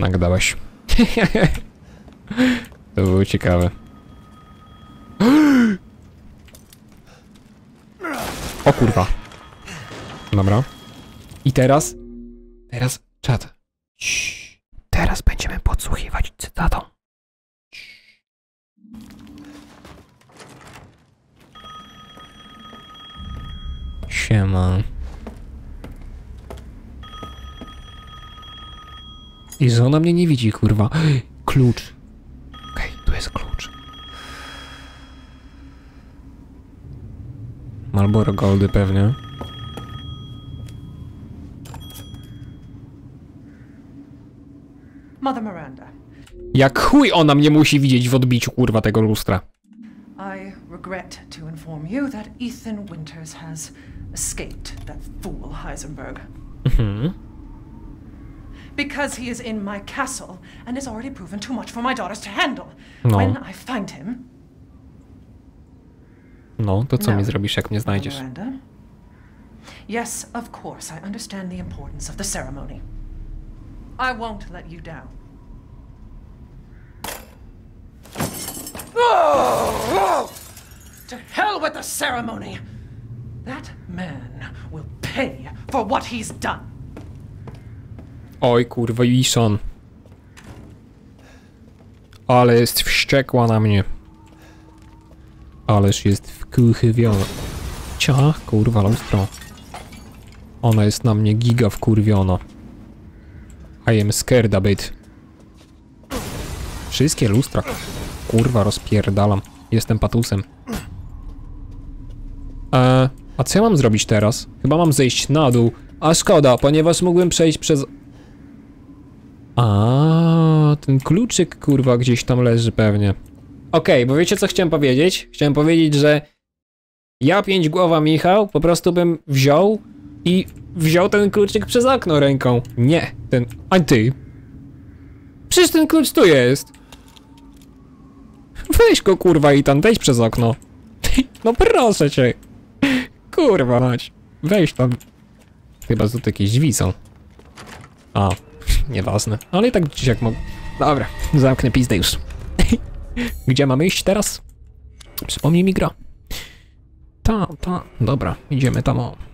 nagadałeś. To było ciekawe. O kurwa. Dobra. I teraz? Teraz czat. Teraz będziemy podsłuchiwać cytatą. Siema. I że ona mnie nie widzi, kurwa. Klucz. Okej, tu jest klucz. Marlboro Goldy pewnie. Mother Miranda. Jak chuj ona mnie musi widzieć w odbiciu, kurwa, tego lustra. I regret to inform you that Ethan Winters has escaped that fool Heisenberg. Because he is in my castle and has already proven too much for my daughters to handle. No. When I find him... No, to co No. mi zrobisz, jak mnie znajdziesz? Miranda? Yes, of course, I understand the importance of the ceremony. I won't let you down. To hell with the ceremony! That man will pay for what he's done. Oj, kurwa, Ishon. Ale jest wściekła na mnie. Ależ jest wkurwiona. Ciach, kurwa, lustro. Ona jest na mnie giga wkurwiona. I am scared a bit. Wszystkie lustra. Kurwa, rozpierdalam. Jestem patusem. A co ja mam zrobić teraz? Chyba mam zejść na dół. A szkoda, ponieważ mógłbym przejść przez... A, ten kluczyk, kurwa, gdzieś tam leży pewnie. Okej, bo wiecie co chciałem powiedzieć? Chciałem powiedzieć, że ja pięćgłowa Michał po prostu bym wziął i wziął ten kluczyk przez okno ręką. Nie, ten... A ty? Przecież ten klucz tu jest. Weź go, kurwa, i tam weź przez okno. No proszę cię. Kurwa mać. Weź tam. Chyba tu jakieś drzwi są. A, nieważne. Ale i tak gdzieś jak mogę. Dobra, zamknę pizdę już. Gdzie mamy iść teraz? Przypomnij mi gra. Dobra, idziemy tam o.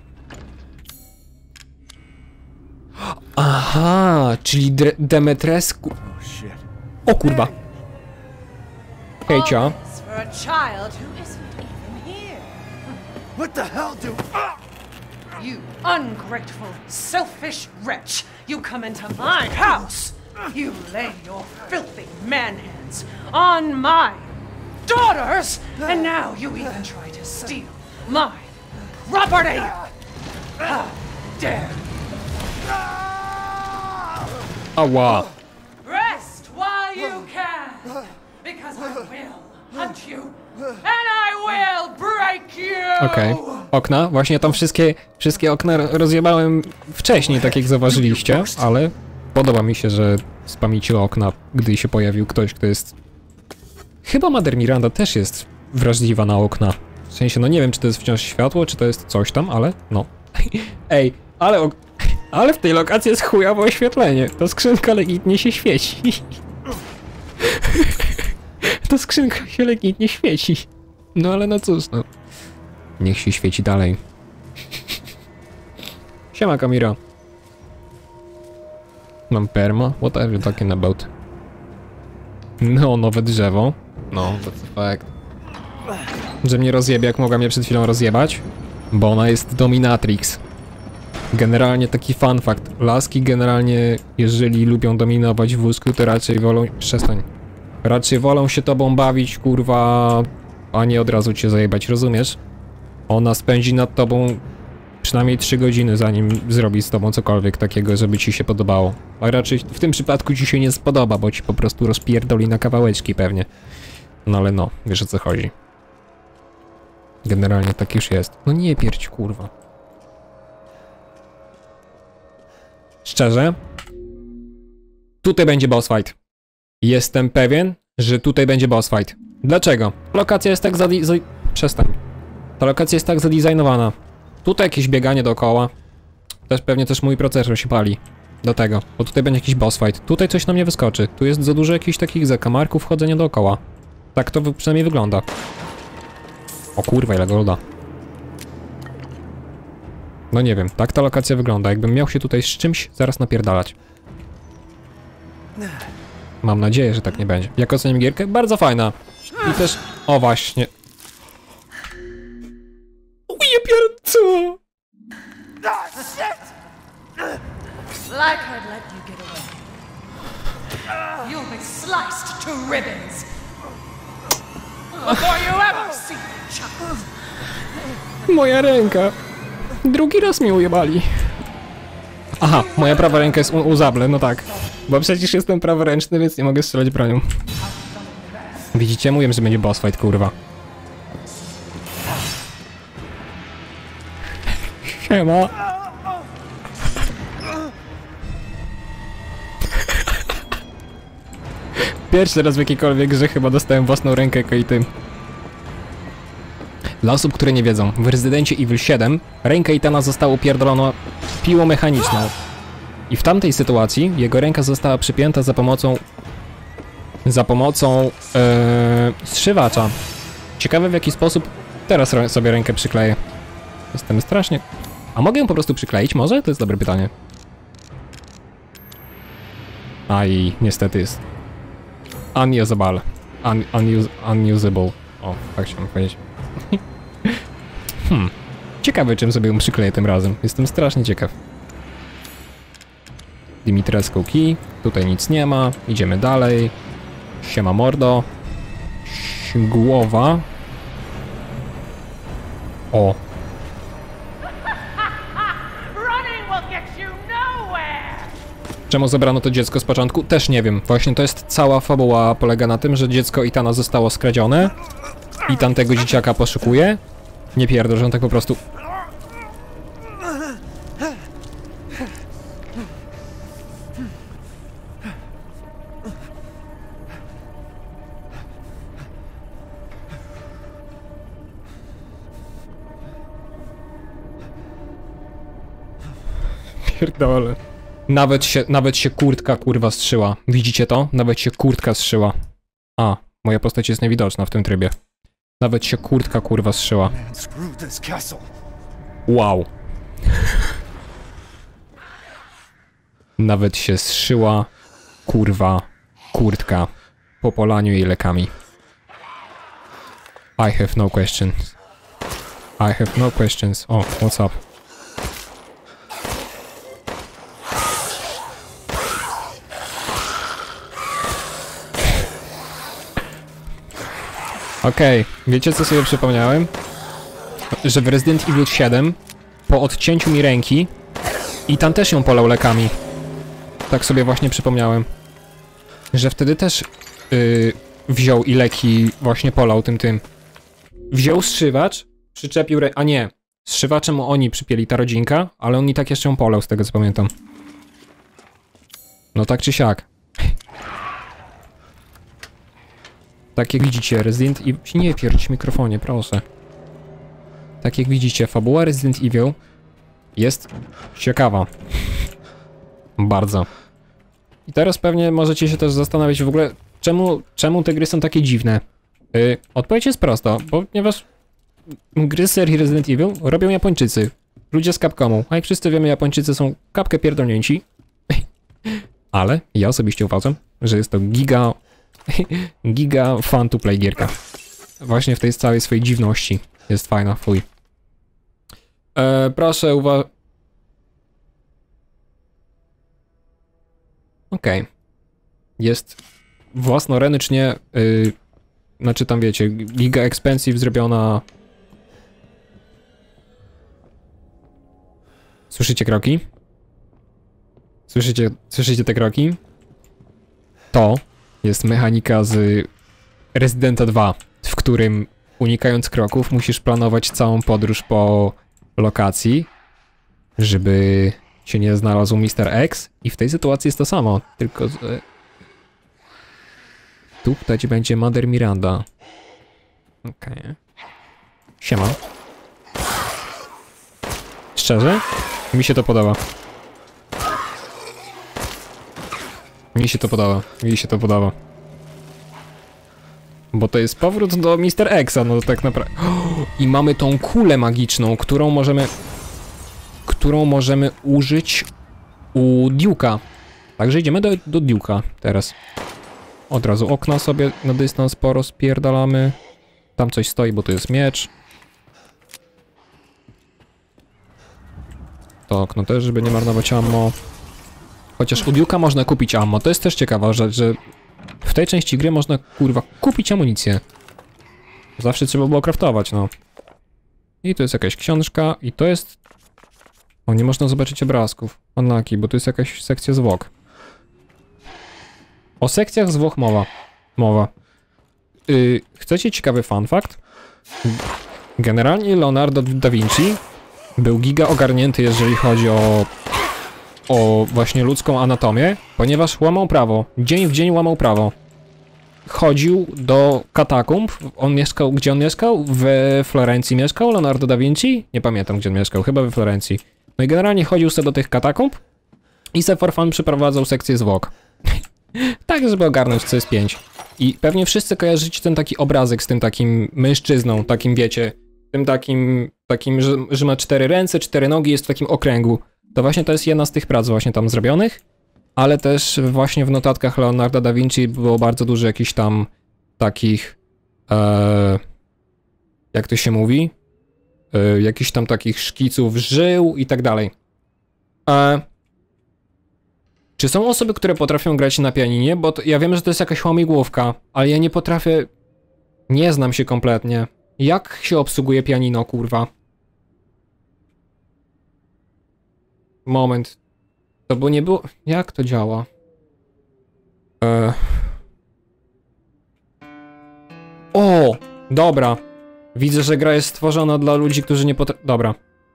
Aha, czyli Demetrescu. O kurwa. Hejcia. For a child who isn't even here. What the hell do... You ungrateful, selfish wretch! You come into my house! You lay your filthy man hands on my daughters! And now you even try to steal my property! How dare you! Ała. Rest while you can! Because I will hunt you! And I will break you! Okej. Okna. Właśnie tam wszystkie okna rozjebałem wcześniej, tak jak zauważyliście, ale podoba mi się, że spamicie okna, gdy się pojawił ktoś, kto jest... Chyba Mother Miranda też jest wrażliwa na okna. W sensie, no nie wiem, czy to jest wciąż światło, czy to jest coś tam, ale no. Ej, ale w tej lokacji jest chujowe oświetlenie. Ta skrzynka legitnie się świeci. Ta skrzynka się legitnie świeci. No ale no cóż, no. Niech się świeci dalej. Siema, Kamira. Mam perma? What are you talking about? No, nowe drzewo. No, that's a fact. Że mnie rozjebie, jak mogła mnie przed chwilą rozjebać? Bo ona jest dominatrix. Generalnie taki fun fact. Laski generalnie, jeżeli lubią dominować w wózku, to raczej wolą... Przestań. Raczej wolą się tobą bawić, kurwa, a nie od razu cię zajebać, rozumiesz? Ona spędzi nad tobą przynajmniej 3 godziny, zanim zrobi z tobą cokolwiek takiego, żeby ci się podobało. A raczej w tym przypadku ci się nie spodoba, bo ci po prostu rozpierdoli na kawałeczki pewnie. No ale no, wiesz o co chodzi. Generalnie tak już jest. No nie pierdź, kurwa. Szczerze? Tutaj będzie boss fight. Jestem pewien, że tutaj będzie boss fight. Dlaczego? Lokacja jest tak Przestań. Ta lokacja jest tak zadizajnowana. Tutaj jakieś bieganie dookoła. Pewnie też mój procesor się pali. do tego, bo tutaj będzie jakiś boss fight. Tutaj coś na mnie wyskoczy. Tu jest za dużo jakichś takich zakamarków, chodzenia dookoła. Tak to przynajmniej wygląda. O kurwa, ile golda. No nie wiem, tak ta lokacja wygląda. Jakbym miał się tutaj z czymś zaraz napierdalać. Mam nadzieję, że tak nie będzie. Jak oceniam gierkę? Bardzo fajna. I też... O właśnie. Uje pierco! Like I'd let you get away. You'll be sliced to ribbons before you ever see the child. Moja ręka. Drugi raz mnie ujebali. Aha, moja prawa ręka jest u Zable, no tak. Bo przecież jestem praworęczny, więc nie mogę strzelać bronią. Widzicie? Mówiłem, że będzie boss fight, kurwa. Siema. Pierwszy raz w jakiejkolwiek grze chyba dostałem własną rękę jako i tym. Dla osób, które nie wiedzą, w Rezydencie Evil 7 ręka Ethana została upierdolona piłą mechaniczną. I w tamtej sytuacji jego ręka została przypięta za pomocą zszywacza. Ciekawe w jaki sposób teraz sobie rękę przykleję. Jestem strasznie... A mogę ją po prostu przykleić może? To jest dobre pytanie. A i niestety jest unusable. Unusable. O, tak chciałem powiedzieć. Ciekawe czym sobie ją przykleję tym razem. Jestem strasznie ciekaw. Dimitrescu key. Tutaj nic nie ma. Idziemy dalej. Siema mordo. Głowa. O. Czemu zabrano to dziecko z początku? Też nie wiem. Właśnie to jest cała fabuła polega na tym, że dziecko Ethana zostało skradzione. Ethan tego dzieciaka poszukuje. Nie pierdol, że on tak po prostu... Pierdolę. Nawet się kurtka kurwa strzyła. Widzicie to? Nawet się kurtka strzyła. A, moja postać jest niewidoczna w tym trybie. Nawet się kurtka kurwa strzyła. Wow. Nawet się zszyła kurwa kurtka po polaniu jej lekami. I have no questions. I have no questions. O, what's up? Okej, wiecie co sobie przypomniałem? Że w Resident Evil 7 po odcięciu mi ręki i tam też ją polał lekami. Tak sobie właśnie przypomniałem. Że wtedy też wziął i leki właśnie polał tym. Wziął zszywacz, przyczepił a nie, zszywaczem oni przypieli ta rodzinka, ale on i tak jeszcze ją polał z tego co pamiętam. No tak czy siak. Tak jak widzicie, Resident Evil... Nie pierdź w mikrofonie, proszę. Tak jak widzicie, fabuła Resident Evil jest ciekawa. Bardzo. I teraz pewnie możecie się też zastanawiać w ogóle, czemu te gry są takie dziwne. Odpowiedź jest prosta, ponieważ gry z serii Resident Evil robią Japończycy. Ludzie z Capcomu. A jak wszyscy wiemy, Japończycy są kapkę pierdolnięci. Ale ja osobiście uważam, że jest to giga fun to play gierka. Właśnie w tej całej swojej dziwności. Jest fajna, fuj. Proszę Okej. Jest własnorycznie, znaczy tam wiecie, giga expensive zrobiona. Słyszycie kroki? Słyszycie te kroki? To jest mechanika z Residenta 2, w którym unikając kroków musisz planować całą podróż po lokacji, żeby się nie znalazł Mr. X i w tej sytuacji jest to samo, tylko że tu tutaj będzie Mother Miranda. Okej. Siema. Szczerze? Mi się to podoba. Mi się to podoba, mi się to podoba. Bo to jest powrót do Mr. Exa, no tak naprawdę. I mamy tą kulę magiczną, którą możemy użyć u Duke'a. Także idziemy do Duke'a teraz. Od razu okna sobie na dystans porozpierdalamy. Tam coś stoi, bo to jest miecz. To okno też, żeby nie marnować ammo. Chociaż u Duke'a można kupić ammo. To jest też ciekawa rzecz, że w tej części gry można, kurwa, kupić amunicję. Zawsze trzeba było craftować, no. I tu jest jakaś książka i to jest... O, nie można zobaczyć obrazków. Unlucky, bo to jest jakaś sekcja zwłok. O sekcjach zwłok mowa. Chcecie ciekawy fun fact? Generalnie Leonardo da Vinci był giga ogarnięty, jeżeli chodzi o właśnie ludzką anatomię, ponieważ łamał prawo. Dzień w dzień łamał prawo. Chodził do katakumb. Gdzie on mieszkał? We Florencji mieszkał Leonardo da Vinci? Nie pamiętam, gdzie on mieszkał, chyba we Florencji. No i generalnie chodził sobie do tych katakumb i se for fun przeprowadzał sekcję zwłok. Tak, żeby ogarnąć, co jest 5. I pewnie wszyscy kojarzycie ten taki obrazek z tym takim mężczyzną, takim wiecie, tym takim, że ma 4 ręce, 4 nogi, jest w takim okręgu. To właśnie to jest jedna z tych prac właśnie tam zrobionych, ale też właśnie w notatkach Leonarda da Vinci było bardzo dużo jakichś tam takich, jak to się mówi, jakichś tam takich szkiców żył i tak dalej. Czy są osoby, które potrafią grać na pianinie? Bo ja wiem, że to jest jakaś łamigłówka, ale ja nie potrafię, nie znam się kompletnie. Jak się obsługuje pianino, kurwa? Moment. To bo nie było... Jak to działa? O! Dobra. Widzę, że gra jest stworzona dla ludzi, którzy nie potrafią... Dobra.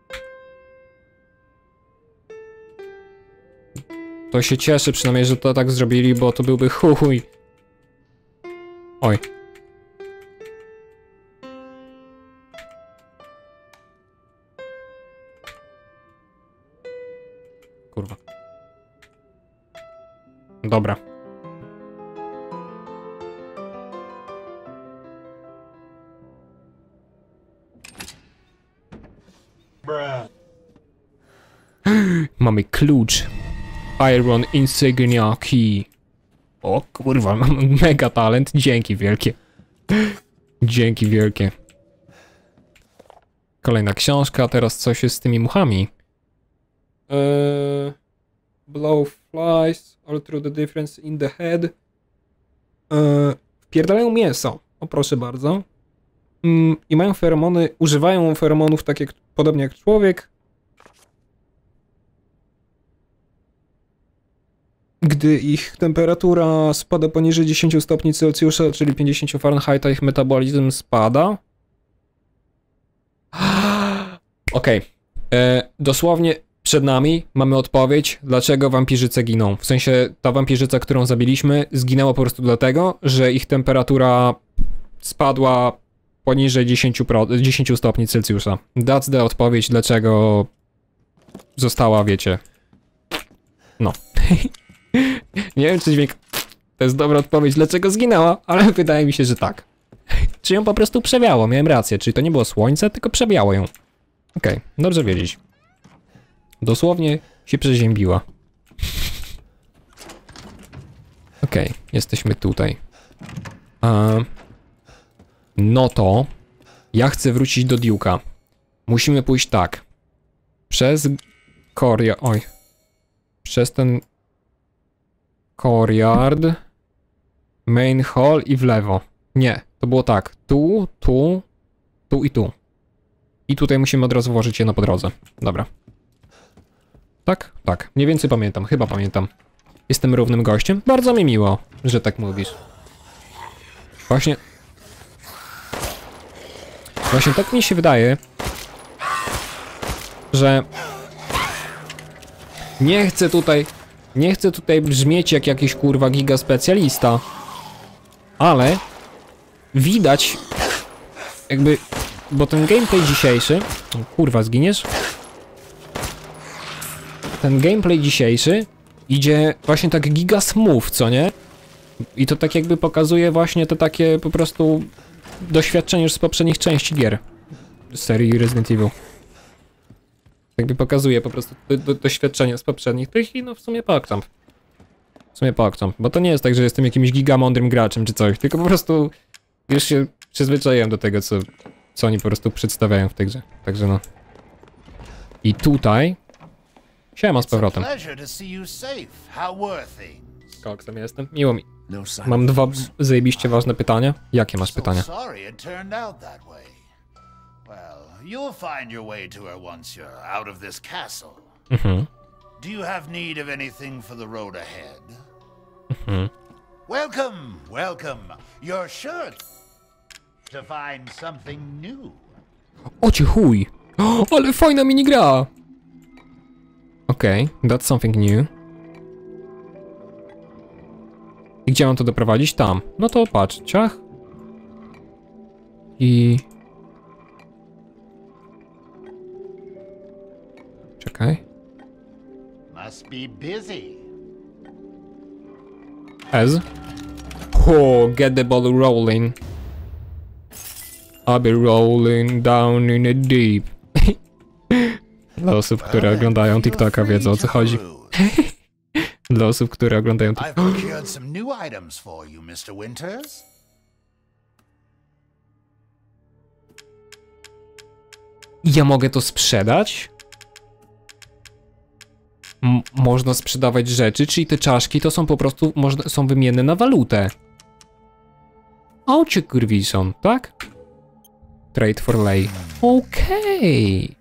To się cieszę przynajmniej, że to tak zrobili, bo to byłby chuj. Oj. Kurwa. Dobra. Mamy klucz. Iron Insignia Key. O kurwa, mam mega talent. Dzięki wielkie. Dzięki wielkie. Kolejna książka, teraz coś jest z tymi muchami. Blow flies all through the difference in the head. Wpierdalają mięso. O proszę bardzo. I mają feromony, używają feromonów tak jak, podobnie jak człowiek. Gdy ich temperatura spada poniżej 10 stopni Celsjusza, czyli 50 Fahrenheita, ich metabolizm spada. Okej. Dosłownie przed nami mamy odpowiedź, dlaczego wampirzyce giną. W sensie ta wampirzyca, którą zabiliśmy, zginęła po prostu dlatego, że ich temperatura spadła poniżej 10 stopni Celsjusza. That's the odpowiedź, dlaczego została, wiecie. No. Nie wiem, czy dźwięk... To jest dobra odpowiedź, dlaczego zginęła, ale wydaje mi się, że tak. Czy ją po prostu przewiało, miałem rację, czyli to nie było słońce, tylko przewiało ją. Okej, dobrze wiedzieć. Dosłownie się przeziębiła. Okej, jesteśmy tutaj. No to... Ja chcę wrócić do Duke'a. Musimy pójść tak. Przez... Oj. Przez ten... Courtyard, main hall i w lewo. Nie, to było tak. Tu, tu, tu i tu. I tutaj musimy od razu włożyć je po drodze. Dobra. Tak? Tak. Mniej więcej pamiętam. Chyba pamiętam. Jestem równym gościem. Bardzo mi miło, że tak mówisz. Właśnie tak mi się wydaje, że nie chcę tutaj brzmieć jak jakiś kurwa giga specjalista, ale widać jakby, bo ten gameplay dzisiejszy, kurwa zginiesz? Ten gameplay dzisiejszy idzie właśnie tak giga smooth, co nie? I to tak jakby pokazuje właśnie to takie po prostu doświadczenie już z poprzednich części gier z serii Resident Evil. Jakby pokazuje po prostu doświadczenie z poprzednich tych i no w sumie pokczam. Bo to nie jest tak, że jestem jakimś gigamądrym graczem czy coś, tylko po prostu już się przyzwyczaiłem do tego, co oni po prostu przedstawiają w tej grze. Także no. I tutaj... Siema z powrotem. Koksem jestem. Miło mi. Mam dwa zajebiście ważne pytania. Jakie masz pytania? You'll find your way to her once you're out of this castle. Do you have need of anything for the road ahead? Welcome, welcome. You're sure to find something new. O ci chuj! O, ale fajna minigra! Okej, that's something new. I gdzie mam to doprowadzić? Tam. No to patrz, ciach. I... Czekaj. Must be busy. As? Oh, get the ball rolling. I'll be rolling down in the deep. Dla osób, które oglądają TikToka, wiedzą o co chodzi. Dla osób, które oglądają I've procured some new items for you, Mr. Winters. Ja mogę to sprzedać? Można sprzedawać rzeczy, czyli te czaszki to są po prostu, są wymienne na walutę. O cię kurwiszon, tak? Trade for lay. Okej.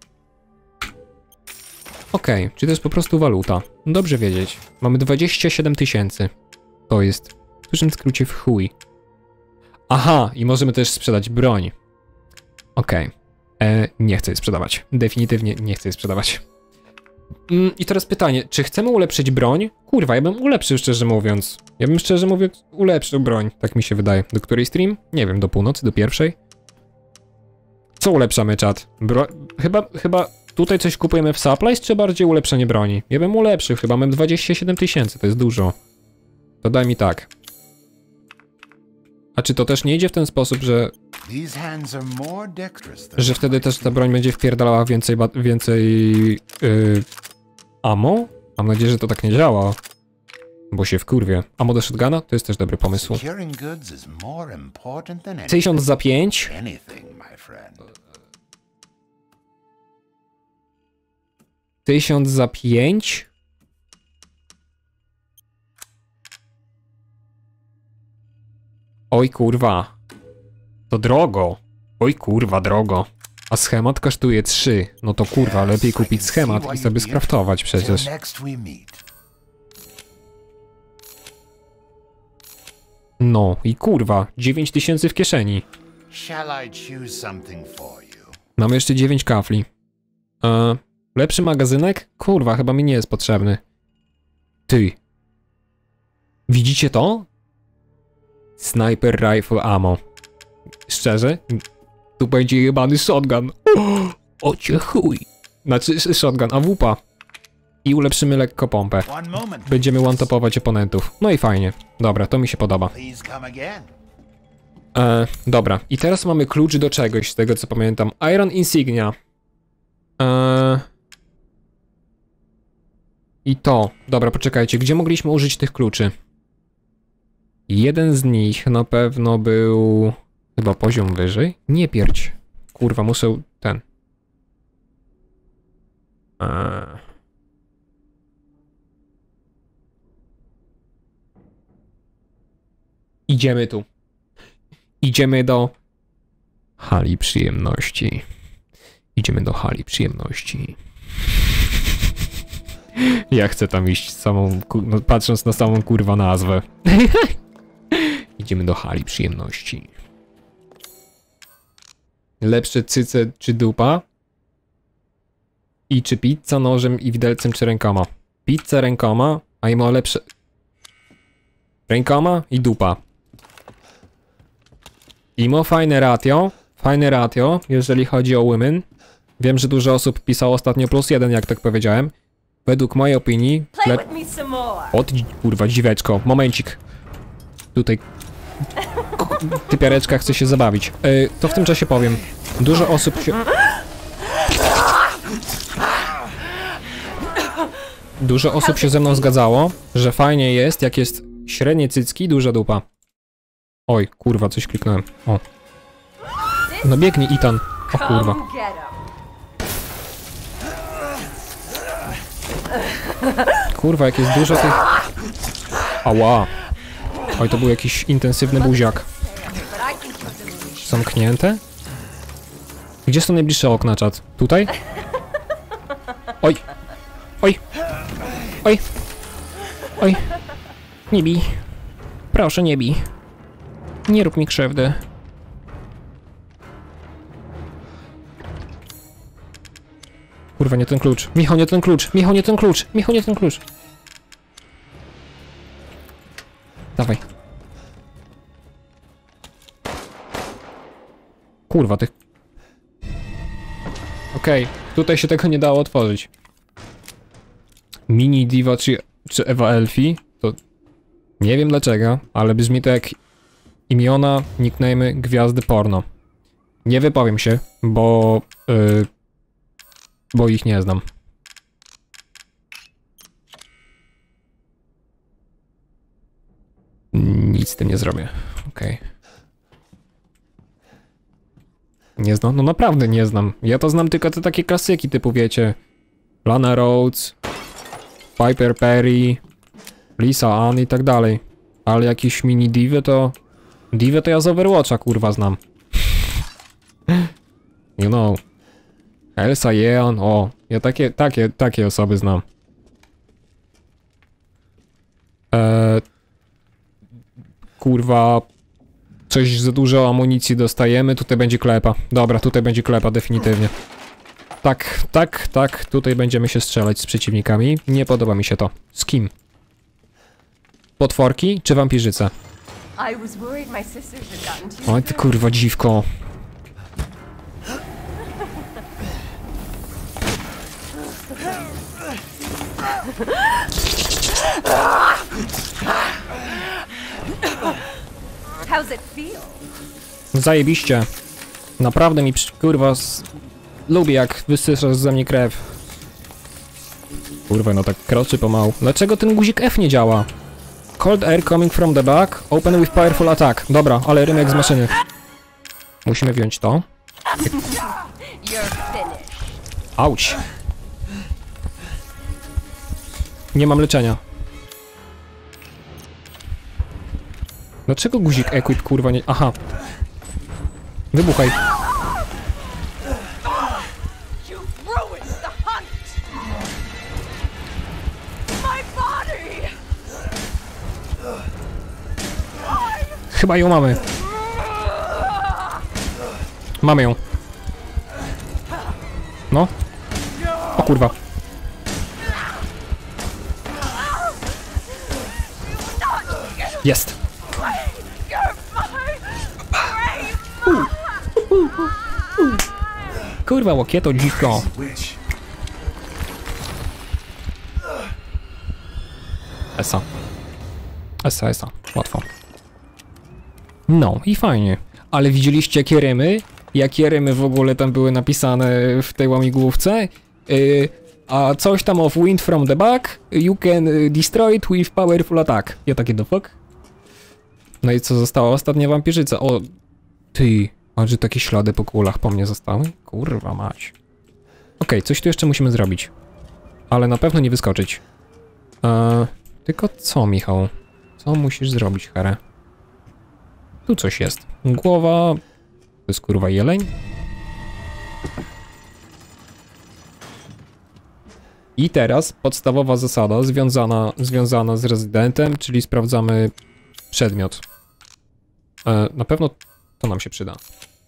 Okej, czyli to jest po prostu waluta. Dobrze wiedzieć. Mamy 27 000. To jest w dużym skrócie w chuj. Aha, i możemy też sprzedać broń. Okej. Nie chcę jej sprzedawać. Definitywnie nie chcę jej sprzedawać. I teraz pytanie, czy chcemy ulepszyć broń? Kurwa, ja bym ulepszył, szczerze mówiąc. Ja bym szczerze mówiąc ulepszył broń, tak mi się wydaje. Do której stream? Nie wiem, do północy, do pierwszej? Co ulepszamy, czat? Chyba tutaj coś kupujemy w supplies, czy bardziej ulepszenie broni? Ja bym ulepszył, chyba mam 27 000, to jest dużo. To daj mi tak. A czy to też nie idzie w ten sposób, że wtedy też ta broń będzie wpierdalała więcej ammo? Mam nadzieję, że to tak nie działa. Bo się wkurwie. Ammo do shotguna? To jest też dobry pomysł. 1000 za 5. 1000 za 5. Oj kurwa. To drogo. Oj kurwa, drogo. A schemat kosztuje 3. No to kurwa, lepiej kupić schemat i sobie skraftować przecież. No i kurwa, 9000 w kieszeni. Mam jeszcze 9 kafli. Lepszy magazynek? Kurwa, chyba mi nie jest potrzebny. Ty. Widzicie to? Sniper rifle ammo. Szczerze? Tu będzie jebany shotgun. O cię chuj. Znaczy shotgun, AWP. I ulepszymy lekko pompę. Będziemy one-topować oponentów. No i fajnie. Dobra, to mi się podoba. Dobra, i teraz mamy klucz do czegoś, z tego co pamiętam. Iron Insignia. I to. Dobra, poczekajcie, gdzie mogliśmy użyć tych kluczy? Jeden z nich na pewno był... Chyba poziom wyżej? Nie pierdź. Kurwa, muszę ten... Idziemy tu. Idziemy do... hali przyjemności. Idziemy do hali przyjemności. Ja chcę tam iść samą... No, patrząc na samą kurwa nazwę. Idziemy do hali przyjemności. Lepsze cyce czy dupa? I czy pizza nożem i widelcem czy rękoma? Pizza rękoma, a ima lepsze... Rękoma i dupa. Imo fajne ratio, jeżeli chodzi o women. Wiem, że dużo osób pisało ostatnio +1, jak tak powiedziałem. według mojej opinii... Od kurwa, dziweczko. Momencik. Tutaj... Typiareczka chce się zabawić. To w tym czasie powiem. Dużo osób się... Dużo osób się ze mną zgadzało, że fajnie jest, jak jest średnie cycki, duża dupa. Oj, kurwa, coś kliknąłem. O. No biegnij, Ethan. O kurwa. Kurwa, jak jest dużo tych... Ała. Oj, to był jakiś intensywny buziak. Zamknięte? Gdzie są najbliższe okna, czat? Tutaj? Oj. Oj. Oj. Oj. Nie bij. Proszę, nie bij. Nie rób mi krzywdy. Kurwa, nie ten klucz. Michał, nie ten klucz. Michał, nie ten klucz. Michał, nie ten klucz. Dawaj. Kurwa, tych... Okej, tutaj się tego nie dało otworzyć. Mini Diva czy Ewa Elfi? To... Nie wiem dlaczego, ale brzmi to jak imiona, nicknamy gwiazdy porno. Nie wypowiem się, bo ich nie znam. Nic z tym nie zrobię. Okej. Nie znam? No naprawdę nie znam. Ja to znam tylko te takie klasyki typu, wiecie... Lana Rhodes, Piper Perry, Lisa Ann i tak dalej. Ale jakieś mini divy to... Divy to ja z Overwatcha kurwa znam. You know. Elsa Yeon, o. Ja takie osoby znam. Kurwa... Coś za dużo amunicji dostajemy, tutaj będzie klepa. Dobra, tutaj będzie klepa definitywnie. Tak, tutaj będziemy się strzelać z przeciwnikami. Nie podoba mi się to. Z kim? Potworki czy wampirzyce? Oj ty kurwa dziwko. Zajebiście. Naprawdę mi kurwa lubię jak wysysasz ze mnie krew. Kurwa, no tak kroczy pomału. Dlaczego ten guzik F nie działa? Cold air coming from the back. Open with powerful attack. Dobra, ale rynek z maszyny. Musimy wziąć to. Auć. Nie mam leczenia. Dlaczego guzik equip kurwa nie... Aha. Wybuchaj. Chyba ją mamy. Mamy ją. No. O kurwa. Jest. Kurwa, łokieto dziwko. Esa. Łatwo. No i fajnie. Ale widzieliście jakie rymy? Jakie rymy w ogóle tam były napisane w tej łamigłówce? A coś tam of wind from the back, you can destroy it with powerful attack. Ja takie the fuck? No i co została? Ostatnia wampirzyca. O, ty. A że takie ślady po kulach po mnie zostały? Kurwa mać. Okej, coś tu jeszcze musimy zrobić. Ale na pewno nie wyskoczyć. Tylko co, Michał? Co musisz zrobić, Here? Tu coś jest. Głowa... To jest kurwa jeleń? I teraz podstawowa zasada związana z rezydentem, czyli sprawdzamy przedmiot. Na pewno to nam się przyda.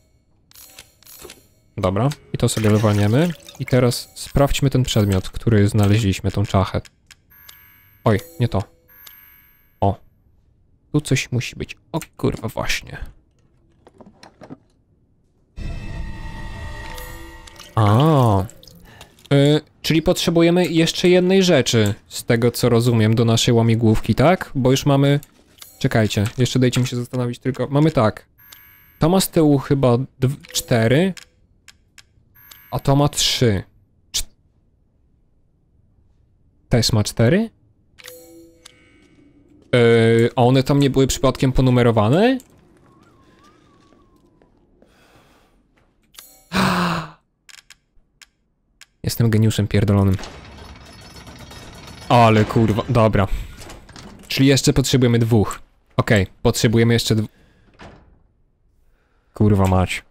Dobra, i to sobie walniemy. I teraz sprawdźmy ten przedmiot, który znaleźliśmy, tą czachę. Oj, nie to. O. Tu coś musi być. O kurwa, właśnie. Czyli potrzebujemy jeszcze jednej rzeczy, z tego co rozumiem, do naszej łamigłówki, tak? Bo już mamy... Czekajcie, jeszcze dajcie mi się zastanowić tylko. Mamy tak. To ma z tyłu chyba 4, a to ma 3. Też ma 4? A one tam nie były przypadkiem ponumerowane? Jestem geniuszem pierdolonym. Ale kurwa, dobra. Czyli jeszcze potrzebujemy 2. Okej, potrzebujemy jeszcze 2. Kurwa mać.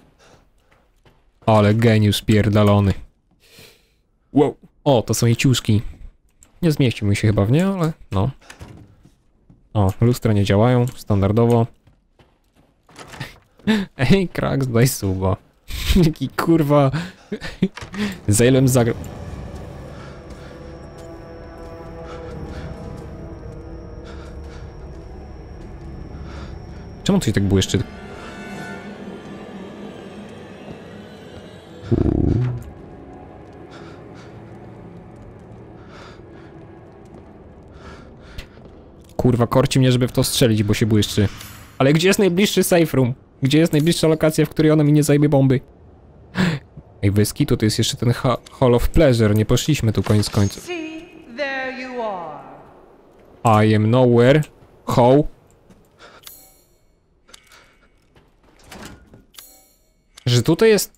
Ale geniusz pierdolony. Wow. O, to są i ciuszki. Nie zmieściłby się chyba w nie, ale no. O, lustra nie działają, standardowo. Ej, Krax, daj suba. Jaki kurwa... Za ilem zagrał... Czemu coś tak błyszczy? Kurwa, korci mnie, żeby w to strzelić, bo się błyszczy. Ale gdzie jest najbliższy safe room? Gdzie jest najbliższa lokacja, w której ona mi nie zajmie bomby? Ej, wyski, to jest jeszcze ten Hall of Pleasure, nie poszliśmy tu koniec końców. See, there you are. I am nowhere. How? Że tutaj jest...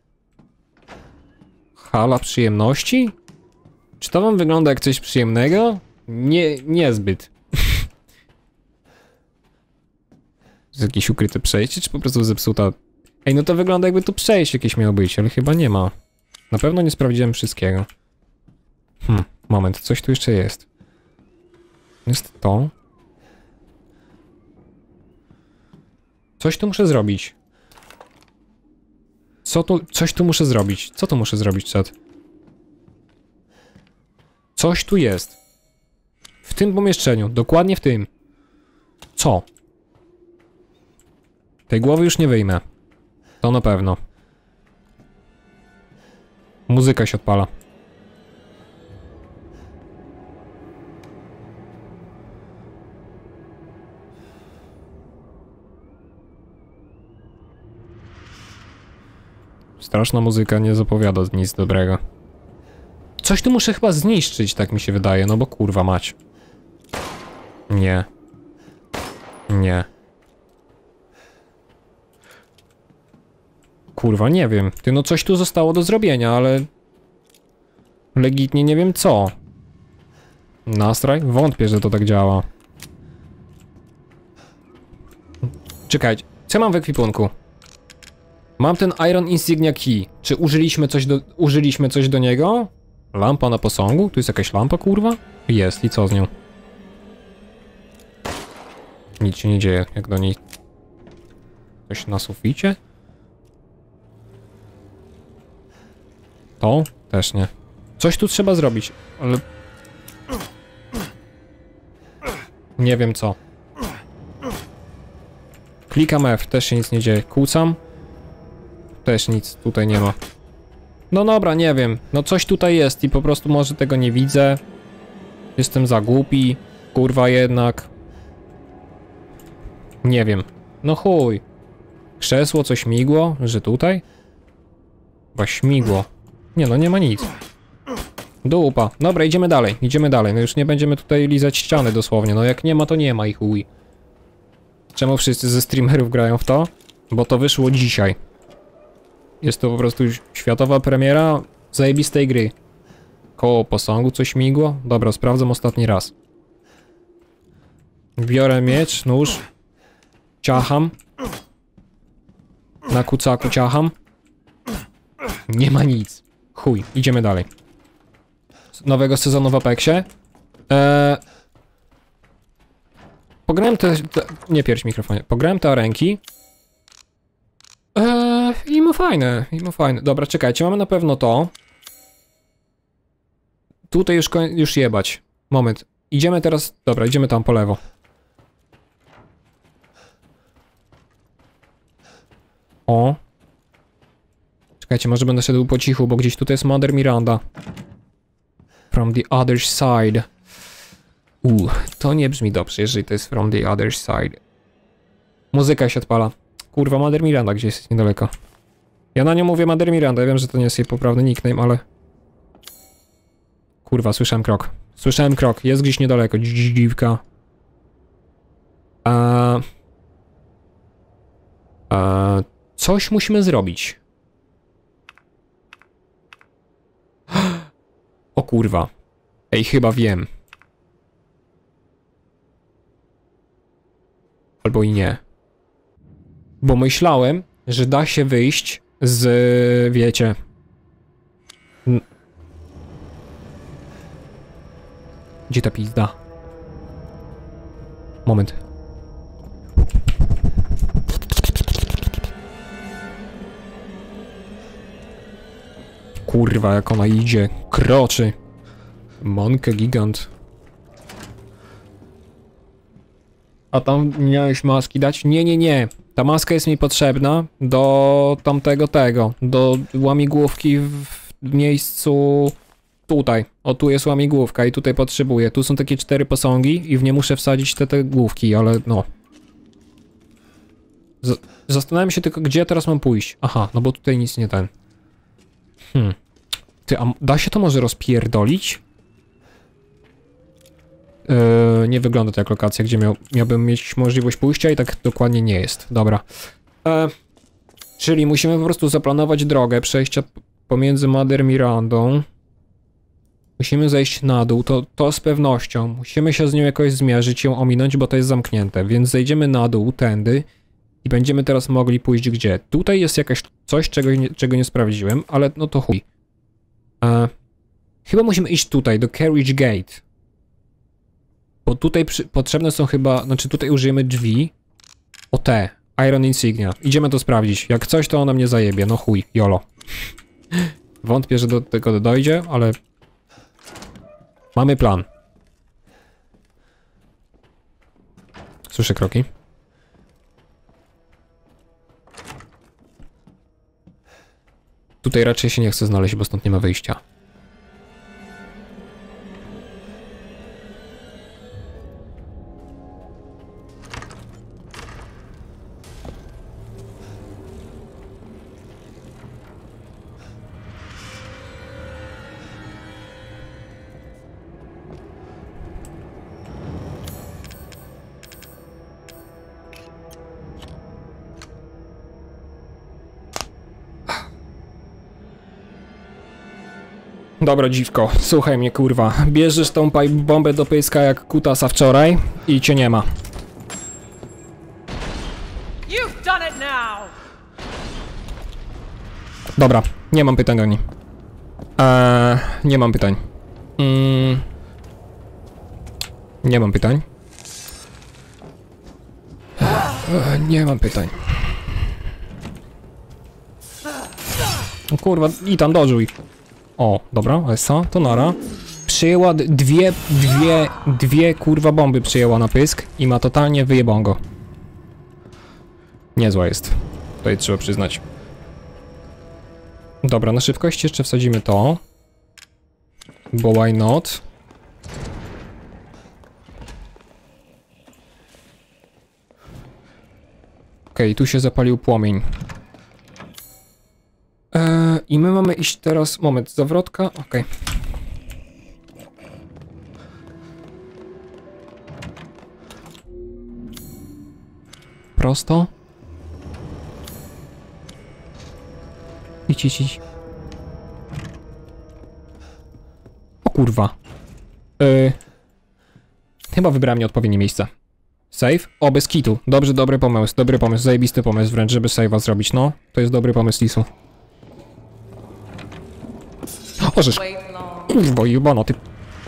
Hala przyjemności? Czy to wam wygląda jak coś przyjemnego? Nie, niezbyt. Jest jakieś ukryte przejście, czy po prostu zepsuta? Ej, no to wygląda jakby tu przejście jakieś miało być, ale chyba nie ma. Na pewno nie sprawdziłem wszystkiego. Moment, coś tu jeszcze jest. Jest to. Coś tu muszę zrobić. Co tu? Coś tu muszę zrobić. Co tu muszę zrobić, czat? Coś tu jest. W tym pomieszczeniu, dokładnie w tym. Co? Tej głowy już nie wyjmę. To na pewno. Muzyka się odpala. Straszna muzyka nie zapowiada nic dobrego. Coś tu muszę chyba zniszczyć, tak mi się wydaje, no bo kurwa mać. Nie. Nie. Kurwa, nie wiem. Ty, no coś tu zostało do zrobienia, ale... Legitnie nie wiem co. Nastraj? Wątpię, że to tak działa. Czekajcie, co mam w ekwipunku? Mam ten Iron Insignia Key. Czy użyliśmy coś do niego? Lampa na posągu? Tu jest jakaś lampa, kurwa? Jest, i co z nią? Nic się nie dzieje, jak do niej... Coś na suficie? To? Też nie. Coś tu trzeba zrobić, ale... Nie wiem co. Klikam F, też się nic nie dzieje. Kłócam. Też nic tutaj nie ma. No dobra, nie wiem. No coś tutaj jest i po prostu może tego nie widzę. Jestem za głupi. Kurwa jednak. Nie wiem. No chuj. Krzesło, coś śmigło, że tutaj? Chyba śmigło. Nie no, nie ma nic. Dupa. Dobra, idziemy dalej, idziemy dalej. No już nie będziemy tutaj lizać ściany dosłownie. No jak nie ma, to nie ma i chuj. Czemu wszyscy ze streamerów grają w to? Bo to wyszło dzisiaj. Jest to po prostu światowa premiera zajebistej gry. Koło posągu coś śmigło? Dobra, sprawdzam ostatni raz. Biorę miecz, nóż. Ciacham. Na kucaku ciacham. Nie ma nic. Chuj, idziemy dalej. Nowego sezonu w Apexie. Pograłem nie pierś mikrofonie. Pograłem te ręki. I mu fajne, Dobra, czekajcie, mamy na pewno to. Tutaj już jebać. Moment. Idziemy teraz... Dobra, idziemy tam po lewo. O. Czekajcie, może będę szedł po cichu, bo gdzieś tutaj jest Mother Miranda. From the other side. To nie brzmi dobrze, jeżeli to jest from the other side. Muzyka się odpala. Kurwa, Mother Miranda gdzieś jest niedaleko. Ja na nią mówię Mother Miranda, ja wiem, że to nie jest jej poprawny nickname, ale... Kurwa, słyszałem krok. Słyszałem krok, jest gdzieś niedaleko, dziwka. Coś musimy zrobić. O kurwa. Ej, chyba wiem. Albo i nie. Bo myślałem, że da się wyjść z... wiecie... Gdzie ta pizda? Moment. Kurwa, jak ona idzie. Kroczy. Monkę gigant. A tam miałeś maski dać? Nie, nie, nie. Ta maska jest mi potrzebna do tamtego tego. Do łamigłówki w miejscu... Tutaj. O, tu jest łamigłówka i tutaj potrzebuję. Tu są takie 4 posągi i w nie muszę wsadzić te główki, ale no. Zastanawiam się tylko, gdzie teraz mam pójść. Aha, no bo tutaj nic nie ten. Ty, a da się to może rozpierdolić? Nie wygląda to jak lokacja, gdzie miałbym mieć możliwość pójścia i tak dokładnie nie jest. Dobra. Czyli musimy po prostu zaplanować drogę przejścia pomiędzy Mother Mirandą. Musimy zejść na dół, to z pewnością. Musimy się z nią jakoś zmierzyć, ją ominąć, bo to jest zamknięte. Więc zejdziemy na dół, tędy. I będziemy teraz mogli pójść gdzie? Tutaj jest jakaś coś, czego nie sprawdziłem, ale no to chuj. Chyba musimy iść tutaj, do Carriage Gate. Bo tutaj potrzebne są chyba... Znaczy tutaj użyjemy drzwi. O te. Iron Insignia. Idziemy to sprawdzić. Jak coś, to ona mnie zajebie. No chuj, jolo. Wątpię, że do tego dojdzie, ale... Mamy plan. Słyszę kroki. Tutaj raczej się nie chcę znaleźć, bo stąd nie ma wyjścia. Dobra, dziwko, słuchaj mnie, kurwa. Bierzesz tą bombę do pyska jak kutasa wczoraj i cię nie ma. Dobra, nie mam pytań do niej. Nie mam pytań. Nie mam pytań. Nie mam pytań. O kurwa, i tam dożuj. O, dobra, Esa, to nara. Przyjęła dwie kurwa bomby przyjęła na pysk i ma totalnie wyjebongo. Niezła jest. Tutaj trzeba przyznać. Dobra, na szybkość jeszcze wsadzimy to. Bo why not? Okej, tu się zapalił płomień. I my mamy iść teraz... Moment, zawrotka? Okej. Prosto. Idź. O kurwa. Chyba wybrałem nieodpowiednie miejsce. Save? O, bez kitu. Dobrze, dobry pomysł, zajebisty pomysł wręcz, żeby save'a zrobić, no. To jest dobry pomysł, Lisu. Ożeż. Kurwa, jebano, ty...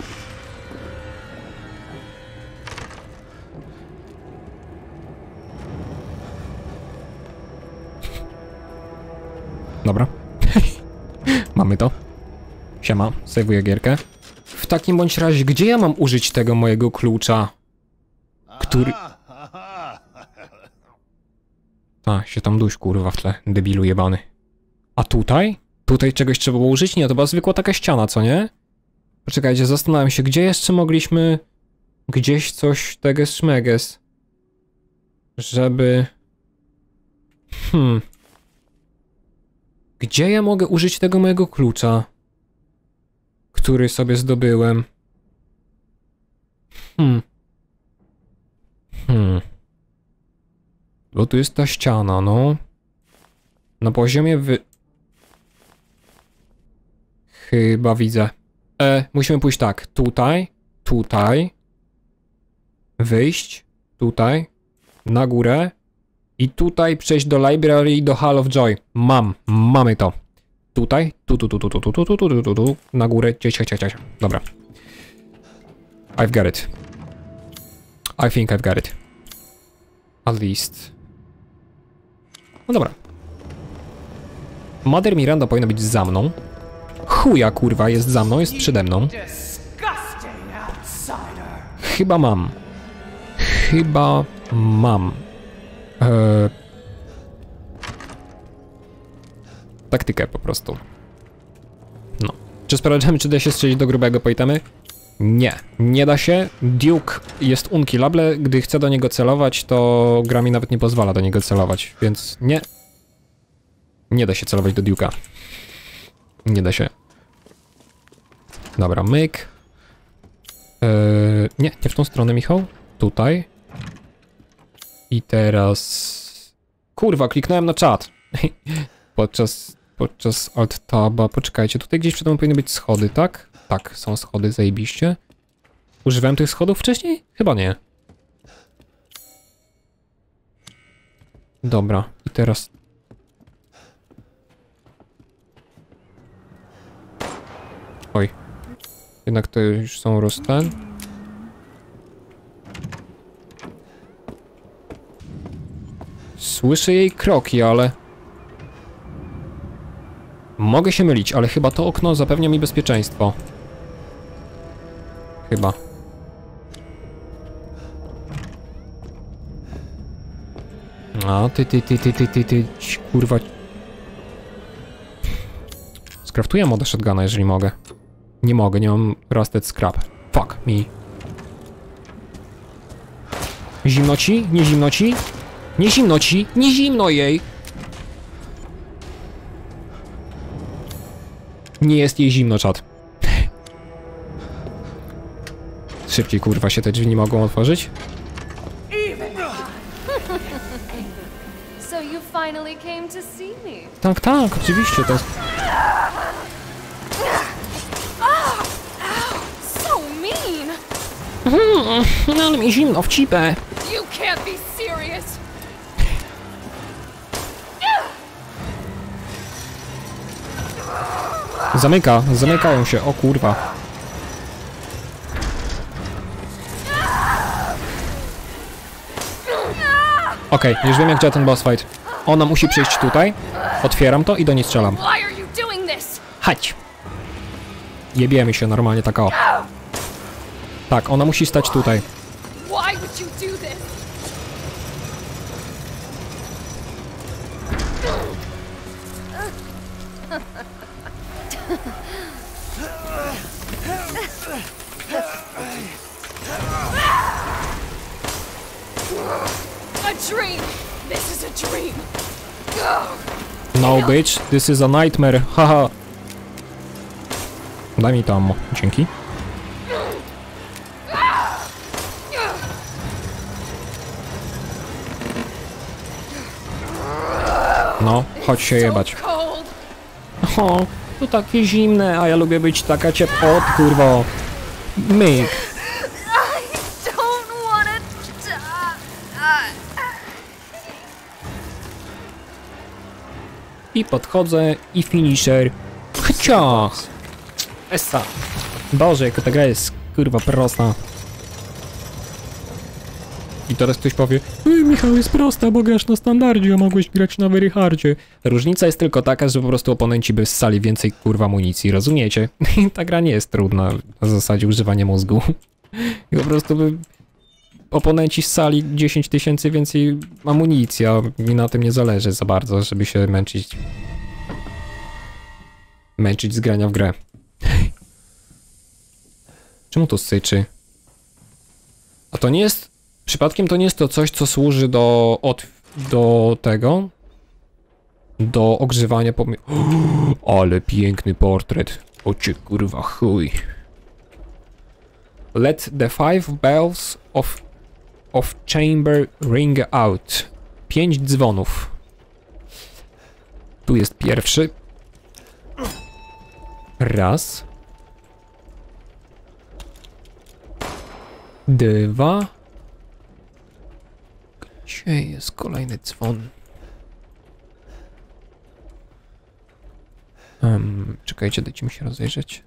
Dobra. Mamy to. Siema, sejwuję gierkę. W takim bądź razie, gdzie ja mam użyć tego mojego klucza? Który... A, się tam duś, kurwa, w tle, debilu jebany. A tutaj? Tutaj czegoś trzeba było użyć? Nie, to była zwykła taka ściana, co nie? Poczekajcie, zastanawiam się, gdzie jeszcze mogliśmy... Gdzieś coś teges-szmeges. Żeby... Gdzie ja mogę użyć tego mojego klucza? Który sobie zdobyłem. Bo tu jest ta ściana, no. Na poziomie Chyba widzę. Musimy pójść tak. Tutaj. Tutaj. Wyjść. Tutaj. Na górę. I tutaj przejść do library i do Hall of Joy. Mamy to. Tutaj. Tu. Na górę. Dobra. I've got it. I think I've got it. At least. No dobra. Mother Miranda powinna być za mną. Chuja kurwa, jest za mną, jest przede mną. Chyba mam. Taktykę po prostu. No. Czy sprawdzamy, czy da się strzelić do grubego po itemy? Nie, nie da się. Duke jest unkillable, gdy chcę do niego celować, to gra mi nawet nie pozwala do niego celować, więc nie. Nie da się celować do Duke'a. Nie da się. Dobra, myk. Nie w tą stronę, Michał. Tutaj. I teraz... Kurwa, kliknąłem na czat. Podczas Alt-Taba. Poczekajcie, tutaj gdzieś przed mną powinny być schody, tak? Tak, są schody, zajebiście. Używałem tych schodów wcześniej? Chyba nie. Dobra, i teraz... Oj. Jednak to już są rozstan. Słyszę jej kroki, ale... Mogę się mylić, ale chyba to okno zapewnia mi bezpieczeństwo. Chyba. A, ty, kurwa. Skraftuję modę shotguna, jeżeli mogę. Nie mogę, nie mam rusted scrap. Fuck me. Zimno ci? Nie zimno ci? Nie zimno ci? Nie zimno jej! Nie jest jej zimno, czat. Szybciej, kurwa, się te drzwi nie mogą otworzyć. So you finally came to see me. Tak, oczywiście, to jest... So mean. No ale mi zimno w cipę. You can't be serious. Zamykają się, o kurwa. Okej, już wiem jak działa ten boss fight. Ona musi przyjść tutaj, otwieram to i do niej strzelam. Why are you doing this? Chodź! Jebiemy się normalnie tak o. Tak, ona musi stać tutaj. Why would you do this? A dream. This is a dream. No bitch, this is a nightmare, haha. Daj mi to ammo, dzięki. No, chodź się jebać. O, to takie zimne, a ja lubię być taka ciepła, kurwo. Myk. I podchodzę i finisher. Chcia! Essa. Boże, jaka ta gra jest kurwa prosta. I teraz ktoś powie: Michał, jest prosta, bo grasz na standardzie, a mogłeś grać na very hardzie. Różnica jest tylko taka, że po prostu oponenci by ssali więcej kurwa amunicji, rozumiecie? Ta gra nie jest trudna na zasadzie używania mózgu. I po prostu by oponenci ssali 10 000 więcej amunicji, a mi na tym nie zależy za bardzo, żeby się męczyć męczyć z grania w grę. Czemu to syczy? A to nie jest... Przypadkiem to nie jest to coś, co służy do tego? Do ogrzewania Ale piękny portret. O cię kurwa chuj. Let the 5 bells of chamber ring out. 5 dzwonów. Tu jest pierwszy. Raz. 2. Gdzie jest kolejny dzwon? Czekajcie, dajcie mi się rozejrzeć.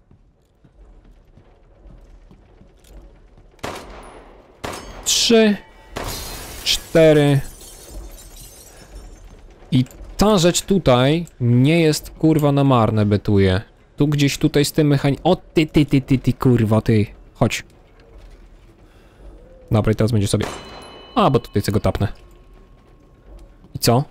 Trzy, 4. I ta rzecz tutaj nie jest kurwa na marne betuje. Tu gdzieś tutaj z tym mechanikiem. O ty kurwa ty. Chodź. Dobra, i teraz będzie sobie. A, bo tutaj sobie go tapnę. I co?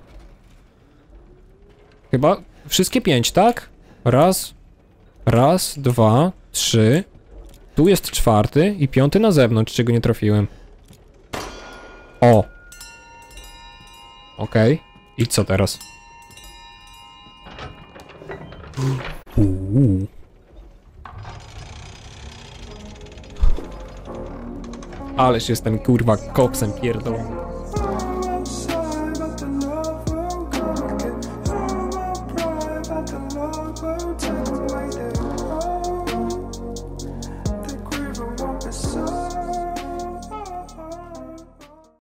Chyba wszystkie 5, tak? Raz, 2, 3. Tu jest 4 i 5 na zewnątrz, czego nie trafiłem. O! Okej. I co teraz? Ależ jestem kurwa koksem pierdolonym.